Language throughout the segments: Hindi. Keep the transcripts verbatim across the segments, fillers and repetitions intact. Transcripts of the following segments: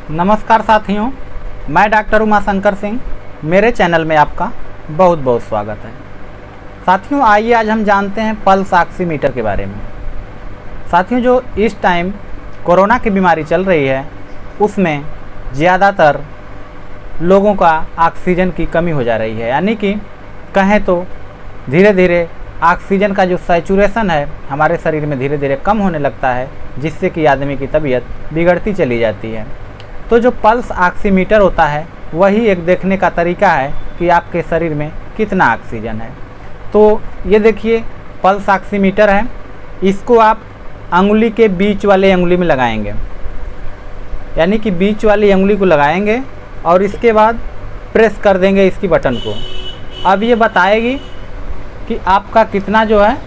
नमस्कार साथियों, मैं डॉक्टर उमाशंकर सिंह। मेरे चैनल में आपका बहुत बहुत स्वागत है। साथियों, आइए आज हम जानते हैं पल्स ऑक्सीमीटर के बारे में। साथियों, जो इस टाइम कोरोना की बीमारी चल रही है उसमें ज़्यादातर लोगों का ऑक्सीजन की कमी हो जा रही है, यानी कि कहें तो धीरे धीरे ऑक्सीजन का जो सैचुरेशन है हमारे शरीर में धीरे धीरे कम होने लगता है, जिससे कि आदमी की तबीयत बिगड़ती चली जाती है। तो जो पल्स ऑक्सीमीटर होता है वही एक देखने का तरीका है कि आपके शरीर में कितना ऑक्सीजन है। तो ये देखिए पल्स ऑक्सीमीटर है, इसको आप अंगुली के बीच वाले अंगुली में लगाएंगे, यानी कि बीच वाली अंगुली को लगाएंगे और इसके बाद प्रेस कर देंगे इसकी बटन को। अब ये बताएगी कि आपका कितना जो है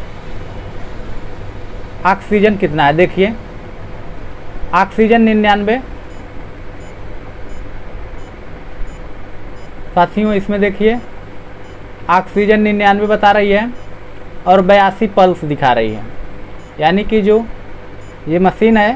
ऑक्सीजन कितना है। देखिए ऑक्सीजन निन्यानवे। साथियों, इसमें देखिए ऑक्सीजन निन्यानवे बता रही है और बयासी पल्स दिखा रही है, यानी कि जो ये मशीन है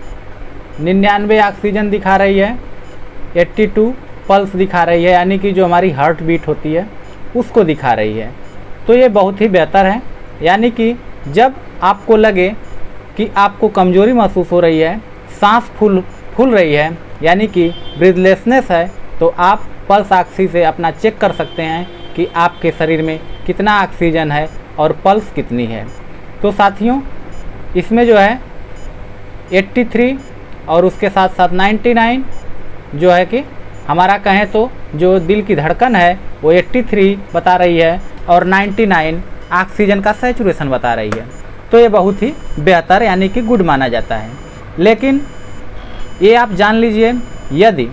निन्यानवे ऑक्सीजन दिखा रही है, बयासी पल्स दिखा रही है, यानी कि जो हमारी हार्ट बीट होती है उसको दिखा रही है। तो ये बहुत ही बेहतर है, यानी कि जब आपको लगे कि आपको कमज़ोरी महसूस हो रही है, सांस फूल फूल रही है, यानी कि ब्रीथलेसनेस है, तो आप पल्स ऑक्सी से अपना चेक कर सकते हैं कि आपके शरीर में कितना ऑक्सीजन है और पल्स कितनी है। तो साथियों, इसमें जो है तिरासी और उसके साथ साथ निन्यानवे जो है कि हमारा कहें तो जो दिल की धड़कन है वो तिरासी बता रही है और निन्यानवे ऑक्सीजन का सैचुरेशन बता रही है। तो ये बहुत ही बेहतर यानी कि गुड माना जाता है। लेकिन ये आप जान लीजिए, यदि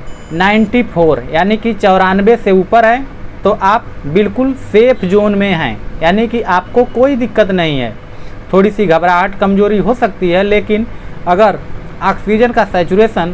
चौरानवे यानी कि चौरानवे से ऊपर है तो आप बिल्कुल सेफ जोन में हैं, यानी कि आपको कोई दिक्कत नहीं है। थोड़ी सी घबराहट कमजोरी हो सकती है, लेकिन अगर ऑक्सीजन का सैचुरेशन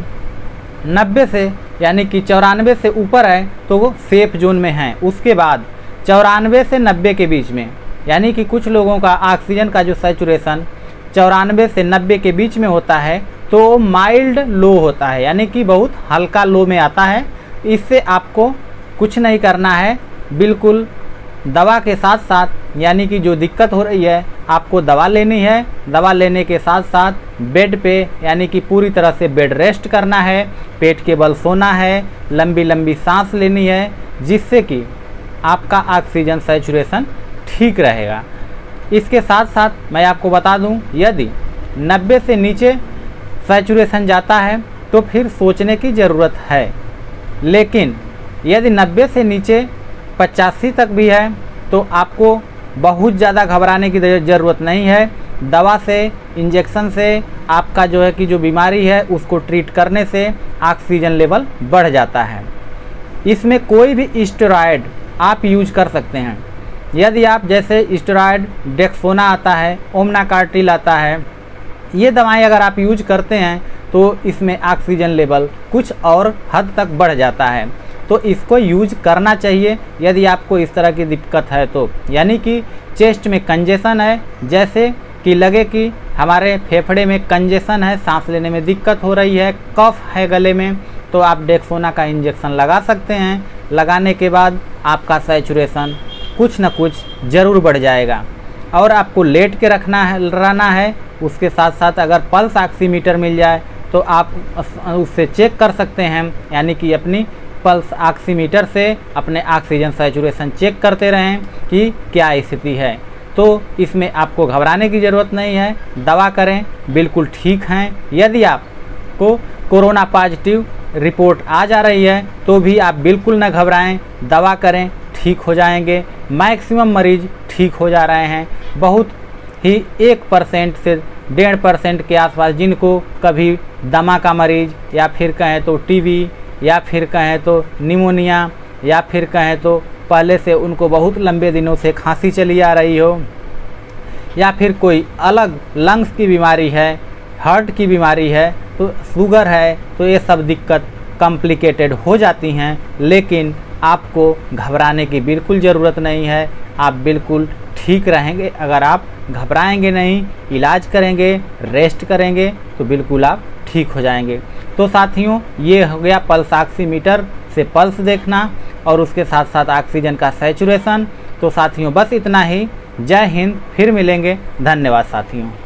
नब्बे से यानी कि चौरानवे से ऊपर है तो वो सेफ जोन में हैं। उसके बाद चौरानवे से नब्बे के बीच में, यानी कि कुछ लोगों का ऑक्सीजन का जो सैचुरेशन चौरानवे से नब्बे के बीच में होता है तो माइल्ड लो होता है, यानी कि बहुत हल्का लो में आता है। इससे आपको कुछ नहीं करना है, बिल्कुल दवा के साथ साथ, यानी कि जो दिक्कत हो रही है आपको दवा लेनी है। दवा लेने के साथ साथ बेड पे यानी कि पूरी तरह से बेड रेस्ट करना है, पेट के बल सोना है, लंबी लंबी सांस लेनी है, जिससे कि आपका ऑक्सीजन सैचुरेशन ठीक रहेगा। इसके साथ साथ मैं आपको बता दूं, यदि नब्बे से नीचे सैचुरेशन जाता है तो फिर सोचने की ज़रूरत है, लेकिन यदि नब्बे से नीचे पचासी तक भी है तो आपको बहुत ज़्यादा घबराने की ज़रूरत नहीं है। दवा से, इंजेक्शन से आपका जो है कि जो बीमारी है उसको ट्रीट करने से ऑक्सीजन लेवल बढ़ जाता है। इसमें कोई भी स्टेरॉयड आप यूज कर सकते हैं। यदि आप जैसे स्टेरॉयड डेक्सोना आता है, ओमनाकार्टिल आता है, ये दवाएं अगर आप यूज करते हैं तो इसमें ऑक्सीजन लेवल कुछ और हद तक बढ़ जाता है। तो इसको यूज करना चाहिए यदि आपको इस तरह की दिक्कत है तो, यानी कि चेस्ट में कंजेशन है, जैसे कि लगे कि हमारे फेफड़े में कंजेशन है, सांस लेने में दिक्कत हो रही है, कफ है गले में, तो आप डेक्सोना का इंजेक्शन लगा सकते हैं। लगाने के बाद आपका सैचुरेशन कुछ न कुछ ज़रूर बढ़ जाएगा। और आपको लेट के रखना है रहना है। उसके साथ साथ अगर पल्स ऑक्सीमीटर मिल जाए तो आप उससे चेक कर सकते हैं, यानी कि अपनी पल्स ऑक्सीमीटर से अपने ऑक्सीजन सैचुरेशन चेक करते रहें कि क्या स्थिति है। तो इसमें आपको घबराने की ज़रूरत नहीं है, दवा करें, बिल्कुल ठीक हैं। यदि आपको कोरोना पॉजिटिव रिपोर्ट आ जा रही है तो भी आप बिल्कुल न घबराएं, दवा करें, ठीक हो जाएंगे। मैक्सिमम मरीज ठीक हो जा रहे हैं, बहुत ही एक परसेंट से डेढ़ परसेंट के आसपास जिनको कभी दमा का मरीज या फिर कहें तो टीबी या फिर कहें तो निमोनिया या फिर कहें तो पहले से उनको बहुत लंबे दिनों से खांसी चली आ रही हो, या फिर कोई अलग लंग्स की बीमारी है, हार्ट की बीमारी है, तो शुगर है, तो ये सब दिक्कत कॉम्प्लिकेटेड हो जाती हैं। लेकिन आपको घबराने की बिल्कुल ज़रूरत नहीं है, आप बिल्कुल ठीक रहेंगे। अगर आप घबराएंगे नहीं, इलाज करेंगे, रेस्ट करेंगे तो बिल्कुल आप ठीक हो जाएंगे। तो साथियों ये हो गया पल्स ऑक्सीमीटर से पल्स देखना और उसके साथ साथ ऑक्सीजन का सैचुरेशन। तो साथियों बस इतना ही। जय हिंद, फिर मिलेंगे। धन्यवाद साथियों।